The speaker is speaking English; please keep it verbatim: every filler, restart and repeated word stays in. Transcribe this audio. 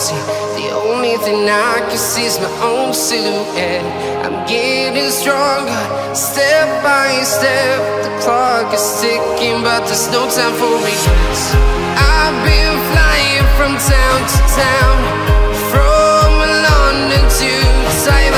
reality. The only thing I can see is my own silhouette. I'm getting stronger, step by step. The clock is ticking, but there's no time for regrets. I've been flying from town to town, from London to Taiwan.